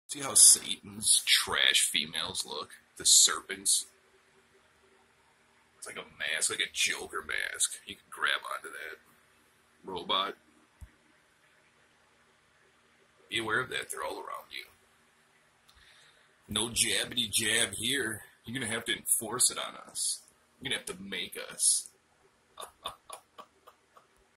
See how Satan's trash females look? The serpents. It's like a mask, like a Joker mask. You can grab onto that. Robot. Be aware of that. They're all around you. No jabbity jab here. You're going to have to enforce it on us. You're going to have to make us.